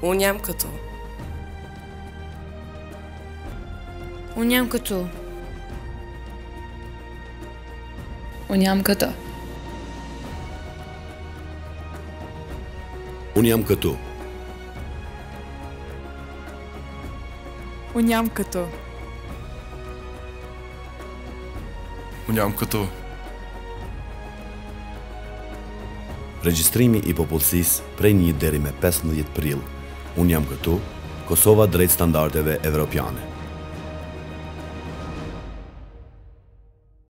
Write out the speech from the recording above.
Unë jam këtu. Unë jam këtu. Unë jam këtu. Unë jam këtu. Unë jam këtu. Unë jam këtu. Regjistrimi i popullsisë prej 1 deri me 15 prill. Unë jam këtu. Kosova drejt standardeve evropiane.